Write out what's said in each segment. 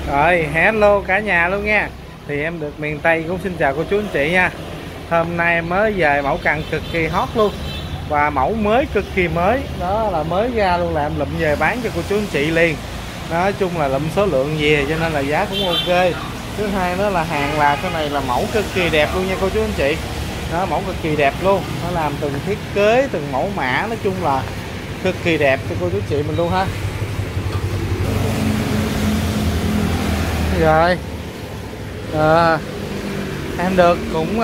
Rồi, hello cả nhà luôn nha. Thì em được miền Tây cũng xin chào cô chú anh chị nha. Hôm nay em mới về mẫu cần cực kỳ hot luôn. Và mẫu mới cực kỳ mới. Đó là mới ra luôn, là em lụm về bán cho cô chú anh chị liền. Nói chung là lụm số lượng về cho nên là giá cũng ok. Thứ hai nữa là hàng là cái này là mẫu cực kỳ đẹp luôn nha cô chú anh chị. Đó, mẫu cực kỳ đẹp luôn. Nó làm từng thiết kế, từng mẫu mã, nói chung là cực kỳ đẹp cho cô chú anh chị mình luôn ha. Rồi em được cũng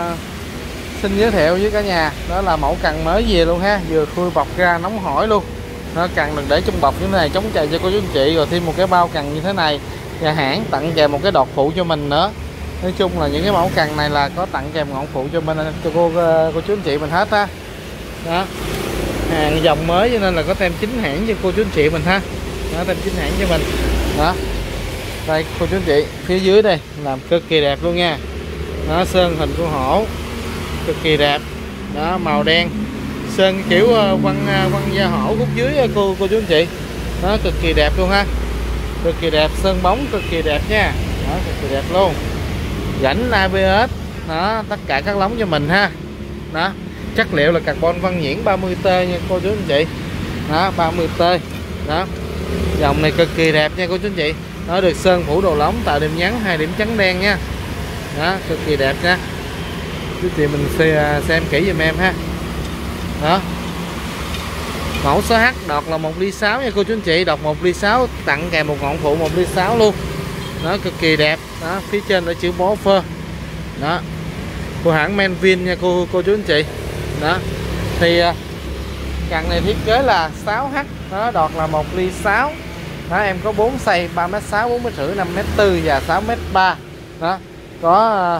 xin giới thiệu với cả nhà, đó là mẫu cần mới về luôn ha, vừa khui bọc ra nóng hổi luôn. Nó cần được để trong bọc như thế này chống trầy cho cô chú anh chị, rồi thêm một cái bao cần như thế này, và hãng tặng kèm một cái đọt phụ cho mình nữa. Nói chung là những cái mẫu cần này là có tặng kèm ngọn phụ cho mình, cho cô chú anh chị mình hết á. Đó, hàng dòng mới cho nên là có tem chính hãng cho cô chú anh chị mình ha. Đó, tem chính hãng cho mình đó. Đây cô chú anh chị, phía dưới đây làm cực kỳ đẹp luôn nha. Nó sơn hình của hổ cực kỳ đẹp. Đó, màu đen sơn kiểu quăng da hổ khúc dưới cô chú anh chị. Nó cực kỳ đẹp luôn ha. Cực kỳ đẹp, sơn bóng cực kỳ đẹp nha. Đó, cực kỳ đẹp luôn. Rãnh ABS. Đó, tất cả các lóng cho mình ha. Đó, chất liệu là carbon Văn Nhuyễn 30T nha cô chú anh chị. Đó, 30T. Đó, dòng này cực kỳ đẹp nha cô chú anh chị. Nó được sơn phủ đồ lóng tạo điểm nhấn 2 điểm trắng đen nha. Đó, cực kỳ đẹp nha. Chú chị mình xem kỹ giùm em ha. Đó, mẫu số H đọt là 1,6 ly nha cô chú anh chị. Đọt 1,6 ly, tặng kèm một ngọn phụ 1,6 ly luôn. Nó cực kỳ đẹp. Đó, phía trên là chữ bó phơ. Đó, của hãng Menvin nha cô chú anh chị. Đó, thì cần này thiết kế là 6H. Đó, đọt là 1,6 ly. Đó, em có 4 size 3m6, 4m5, 5m4 và 6m3. Đó, có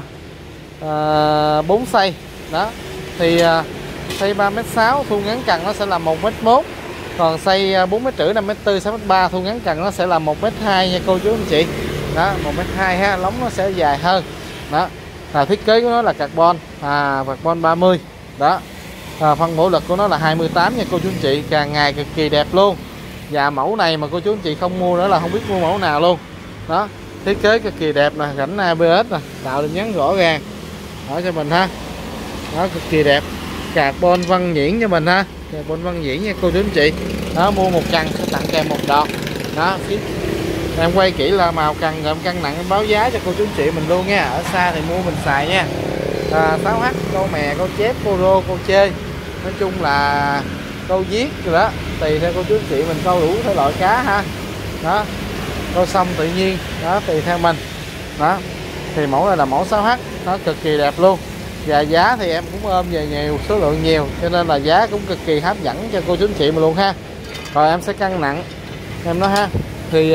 4 size. Đó, thì size 3m6 thu ngắn cần nó sẽ là 1m1, còn size 4m5, 5m4, 6m3 thu ngắn cần nó sẽ là 1m2 nha cô chú anh chị. Đó, 1m2 ha, lóng nó sẽ dài hơn. Đó, thiết kế của nó là carbon carbon 30. Đó, phân bổ lực của nó là 28 nha cô chú anh chị, càng ngày cực kỳ đẹp luôn. Và mẫu này mà cô chú anh chị không mua nữa là không biết mua mẫu nào luôn. Đó, thiết kế cực kỳ đẹp nè, rãnh ABS nè, tạo điểm nhấn rõ ràng ở cho mình ha. Đó, cực kỳ đẹp, carbon Văn Nhuyễn cho mình ha, carbon Văn Nhuyễn nha cô chú anh chị. Đó, mua một cần sẽ tặng kèm một đọt. Đó, em quay kỹ là màu cần rồi em cân nặng em báo giá cho cô chú anh chị mình luôn nha. Ở xa thì mua mình xài nha. 6H câu mè, câu chép, câu rô, câu chê, nói chung là câu viết rồi đó, tùy theo cô chú anh chị mình câu đủ thể loại cá ha. Đó, câu sông tự nhiên đó, tùy theo mình. Đó, thì mẫu này là mẫu 6H. Nó cực kỳ đẹp luôn. Và giá thì em cũng ôm về nhiều, số lượng nhiều cho nên là giá cũng cực kỳ hấp dẫn cho cô chú anh chị mình luôn ha. Rồi em sẽ cân nặng em nó ha. Thì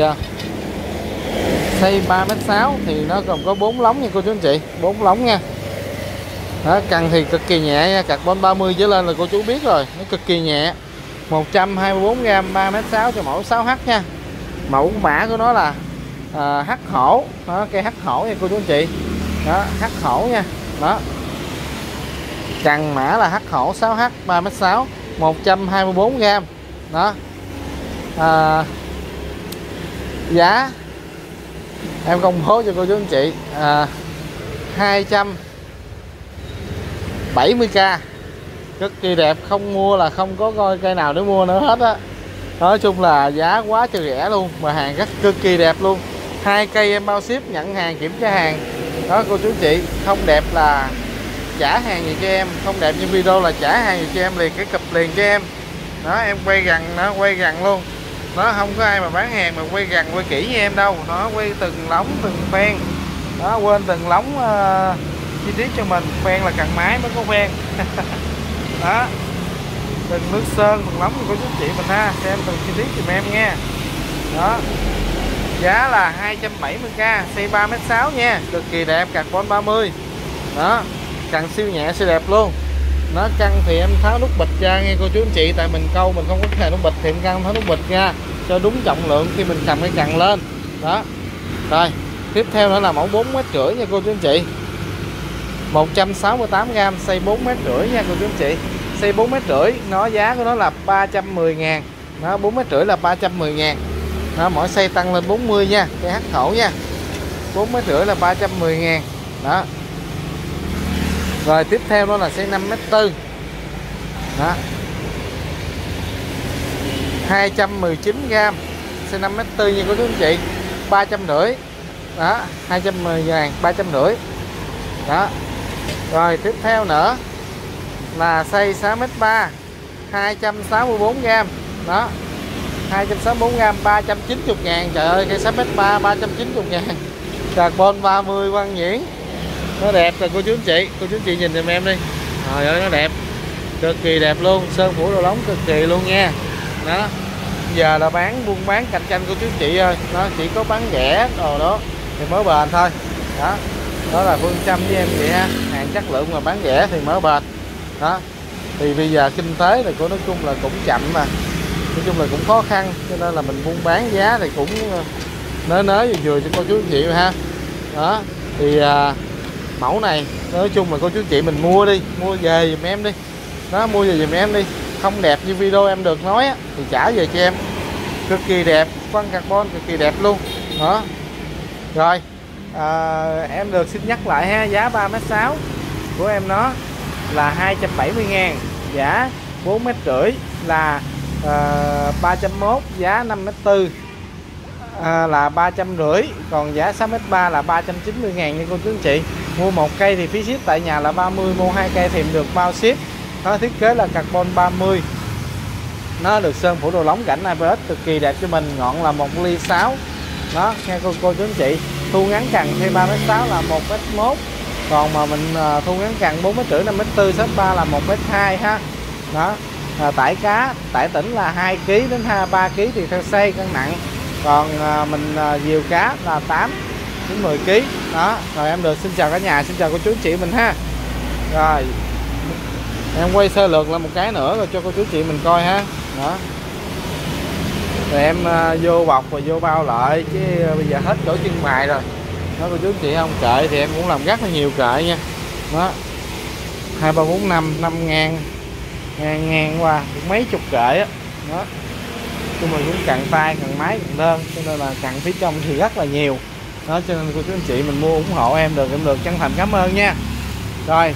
size 3m6 thì nó gồm có 4 lóng nha cô chú anh chị, 4 lóng nha. Đó, cần thì cực kỳ nhẹ nha, carbon 30 trở lên là cô chú biết rồi, nó cực kỳ nhẹ. 124g, 3m6 cho mẫu 6H nha. Mẫu mã của nó là H hổ. Đó, cây H hổ nha cô chú anh chị. Đó, H hổ nha. Đó, cần mã là H hổ 6H, 3m6, 124g. Đó, giá em công bố cho cô chú anh chị 270k, cực kỳ đẹp, không mua là không có coi cây nào để mua nữa hết á. Nói chung là giá quá trời rẻ luôn, mà hàng rất cực kỳ đẹp luôn. 2 cây em bao ship, nhận hàng, kiểm tra hàng. Đó cô chú anh chị, không đẹp là trả hàng gì cho em, không đẹp như video là trả hàng gì cho em liền, cái cụp liền cho em. Đó, em quay gần, nó quay gần luôn. Nó không có ai mà bán hàng mà quay gần quay kỹ như em đâu. Nó quay từng lóng từng phen. Đó, quên từng lóng chi tiết cho mình. Phen là cần máy mới có phen. Đó, từng nước sơn từng lóng của chú chị mình ha, xem từng chi tiết giùm em nha. Đó, giá là 270k, size 3m6 nha, cực kỳ đẹp, carbon 30. Đó, cần siêu nhẹ siêu đẹp luôn. Nó căng thì em tháo nút bịch ra nghe cô chú anh chị, tại mình câu mình không có hề nút bịch thì em căng tháo nút bịch ra cho đúng trọng lượng khi mình cầm cái cần lên. Đó, rồi tiếp theo nữa là mẫu 4,5m nha cô chú anh chị, 168g, size 4,5m nha cô chú anh chị. Size 4,5m, nó giá của nó là 310.000. Đó, 4,5m là 310.000. đó, mỗi size tăng lên 40 nha, cây H khẩu nha. 4,5 m là 310.000 đó. Rồi tiếp theo đó là size 5m4 đó, 219g, size 5m4 như cô chú anh chị, 350 đó, 210.000, 350 đó. Rồi tiếp theo nữa là size 6m3, 264g đó, 264g, 390.000. Trời ơi, cây 6m3 390.000, carbon 30 quang nhuyễn, nó đẹp rồi cô chú anh chị. Cô chú anh chị nhìn giùm em đi, trời ơi nó đẹp, cực kỳ đẹp luôn, sơn phủ đồ lóng cực kỳ luôn nha. Đó, giờ là buôn bán cạnh tranh cô chú anh chị ơi, nó chỉ có bán rẻ đồ đó thì mới bền thôi. Đó, đó là phương châm với em vậy ha, hàng chất lượng mà bán rẻ thì mới bền. Đó, thì bây giờ kinh tế thì cô nói chung là cũng chậm mà, nói chung là cũng khó khăn, cho nên là mình buôn bán giá thì cũng nới vừa cho cô chú anh chị ha. Đó thì mẫu này nói chung là cô chú anh chị mình mua về giùm em đi. Đó, mua về giùm em đi, không đẹp như video em được nói á, thì trả về cho em, cực kỳ đẹp, quăng carbon cực kỳ đẹp luôn. Đó rồi, em được xin nhắc lại ha, giá 3m6 của em nó là 270.000, giá 4m5 là 301, giá 5m4 là 350, còn giá 6m3 là 390.000 nha cô chú anh chị. Mua một cây thì phí ship tại nhà là 30, mua 2 cây thì được bao ship. Nó thiết kế là carbon 30, nó được sơn phủ đồ lóng cảnh ABS cực kỳ đẹp cho mình, ngọn là 1,6 ly. Đó nghe cô chú anh chị, thu ngắn cằn theo 3m6 là 1m1, còn mà mình thu ngắn cằn 4m5, 5m4, 6m3 là 1m2 ha. Đó, tải cá tải tỉnh là 2 kg đến 3 kg thì theo size cân nặng, còn mình diều cá là 8 đến 10 kg. Đó rồi, em được xin chào cả nhà, xin chào cô chú anh chị mình ha. Rồi em quay sơ lược lại một cái nữa rồi cho cô chú chị mình coi ha. Đó rồi em vô bọc và vô bao lại, chứ bây giờ hết chỗ trưng bày rồi. Đó cô chú chị không, kệ thì em cũng làm rất là nhiều kệ nha. Đó 2, 3, 4, 5 ngang qua cũng mấy chục kệ á. Đó chung mình cũng cần tay cần máy cần đơn, cho nên là cần phía trong thì rất là nhiều. Đó cho nên cô chú anh chị mình mua ủng hộ em được chân thành cảm ơn nha. Rồi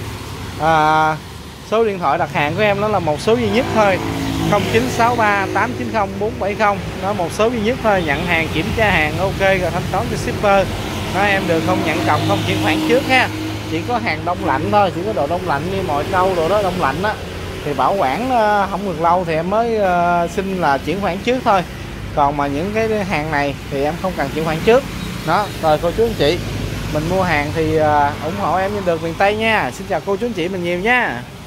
số điện thoại đặt hàng của em nó là một số duy nhất thôi, 0963 890 470. Đó một số duy nhất thôi, nhận hàng kiểm tra hàng ok rồi thanh toán cho shipper. Đó em được không nhận cọc, không chuyển khoản trước ha, chỉ có hàng đông lạnh thôi, chỉ có đồ đông lạnh như mồi trâu đồ đó đông lạnh á thì bảo quản không được lâu thì em mới xin là chuyển khoản trước thôi, còn mà những cái hàng này thì em không cần chuyển khoản trước. Đó rồi cô chú anh chị mình mua hàng thì ủng hộ em được miền Tây nha. Xin chào cô chú anh chị mình nhiều nha.